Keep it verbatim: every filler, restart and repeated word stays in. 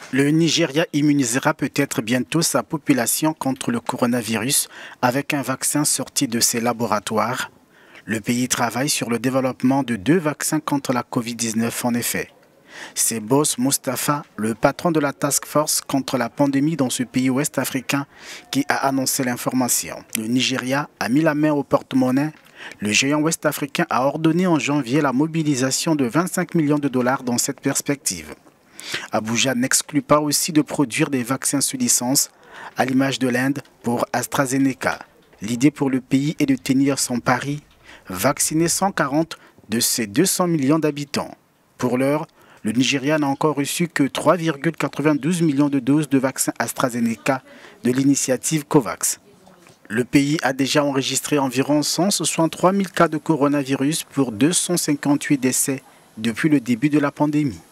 Le Nigeria immunisera peut-être bientôt sa population contre le coronavirus avec un vaccin sorti de ses laboratoires. Le pays travaille sur le développement de deux vaccins contre la covid dix-neuf en effet. C'est Boss Mustapha, le patron de la task force contre la pandémie dans ce pays ouest africain, qui a annoncé l'information. Le Nigeria a mis la main au porte-monnaie. Le géant ouest-africain a ordonné en janvier la mobilisation de vingt-cinq millions de dollars dans cette perspective. Abuja n'exclut pas aussi de produire des vaccins sous licence, à l'image de l'Inde pour AstraZeneca. L'idée pour le pays est de tenir son pari, vacciner cent quarante de ses deux cents millions d'habitants. Pour l'heure, le Nigeria n'a encore reçu que trois virgule quatre-vingt-douze millions de doses de vaccins AstraZeneca de l'initiative COVAX. Le pays a déjà enregistré environ cent soixante-trois mille cas de coronavirus pour deux cent cinquante-huit décès depuis le début de la pandémie.